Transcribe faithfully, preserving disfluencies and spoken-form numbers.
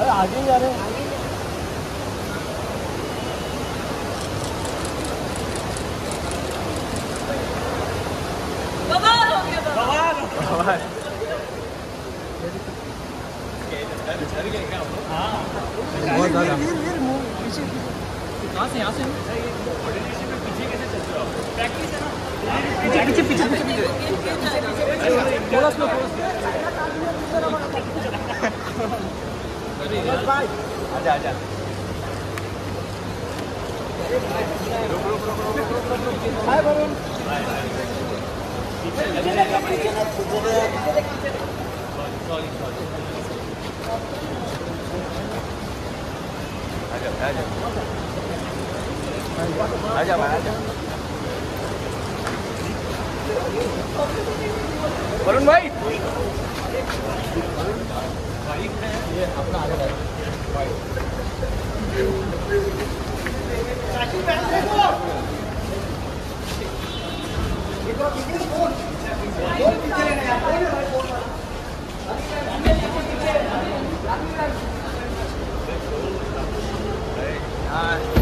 आगे जा रहे हैं। बवाल हो गया, बवाल बवाल। हाँ बहुत ज़्यादा। कहाँ से यहाँ से पीछे कैसे चल रहा हो? प्रैक्टिस है ना। पीछे पीछे पीछे पीछे थोड़ा स्लो थोड़ा। आजा आजा। हाय वरुण। Sorry sorry. आजा आजा आजा भाई आजा। वरुण भाई ये अपना आगे भाई। हाँ